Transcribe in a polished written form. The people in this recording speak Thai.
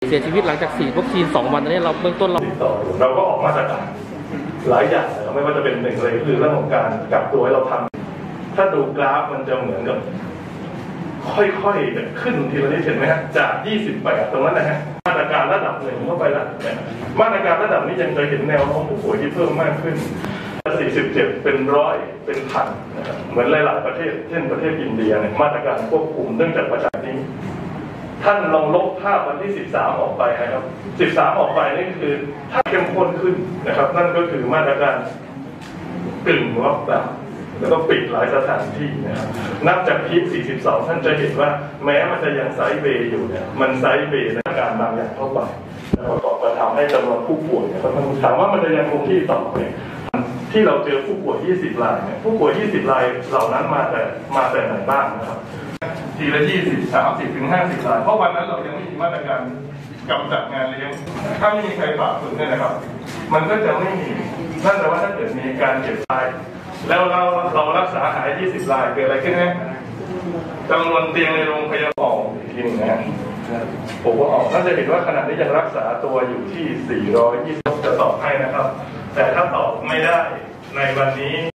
เสียชีวิตหลังจากฉีดวัคซีน2 วันนี้เราเบื้องต้นเราก็ออกมาตรการหลายอย่างไม่ว่าจะเป็นหนึ่งเลยคือเรื่องของการกักตัวให้เราทำถ้าดูกราฟมันจะเหมือนกับค่อยๆขึ้นทีละนิดเห็นไหมฮะจาก28ตรงนั้นนะฮะมาตรการระดับหนึ่งเข้าไปแล้วมาตรการระดับนี้ยังเคยเห็นแนวโน้มผู้ป่วยที่เพิ่มมากขึ้น47เป็น100เป็นพันนะครับเหมือนหลายๆประเทศเช่นประเทศอินเดียเนี่ยมาตรการควบคุมเนื่องจากประจักษ์นี้ท่านลองลบภาพวันที่13ออกไปนะครับ13ออกไปนี่คือถ้าเข้มข้นขึ้นนะครับนั่นก็คือมาตรการกึ่งล็อกดาวน์แล้วก็ปิดหลายสถานที่นะครับนับจากพีค42ท่านจะเห็นว่าแม้มันจะยังไซด์เวย์อยู่เนี่ยมันไซด์เวย์ในการบางอย่างเข้าไปประกอบกับทำให้จำนวนผู้ป่วยเนี่ยถามว่ามันจะยังคงที่ต่อไหมที่เราเจอผู้ป่วย20 รายเนี่ยผู้ป่วย20 รายเหล่านั้นมาแต่ไหนบ้างนะครับทีละ20 30 ถึง 50 รายเพราะวันนั้นเรายังไม่มีมาตรการกำจัดงานเลี้ยงถ้าไม่มีใครฝ่าฝืนเนี่ยนะครับมันก็จะไม่มีนั่นแปลว่าถ้าเกิดมีการเก็บรายแล้วเรารักษาหาย20 รายเกิดอะไรขึ้นไหมจำนวนเตียงในโรงพยาบาลอีกทีหนึ่งนะผมก็ออกน่าจะเห็นว่าขณะนี้ยังรักษาตัวอยู่ที่420จะตอบให้นะครับแต่ถ้าตอบไม่ได้ในวันนี้